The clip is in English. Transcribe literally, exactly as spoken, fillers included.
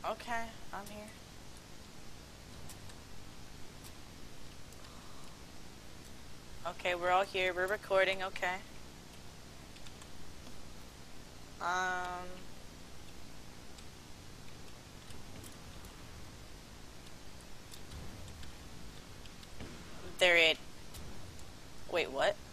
Okay, I'm here. Okay, we're all here. We're recording. Okay. Um, there it. Wait, what?